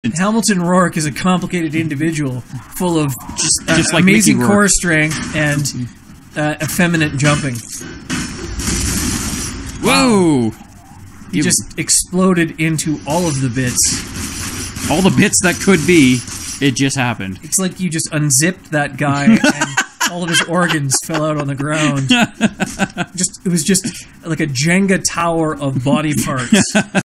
Hamilton Rourke is a complicated individual, full of just like amazing Mickey core Rourke. strength and effeminate jumping. Whoa! He just exploded into all of the bits. All the bits that could be, it just happened. It's like you just unzipped that guy and all of his organs fell out on the ground. It was just like a Jenga tower of body parts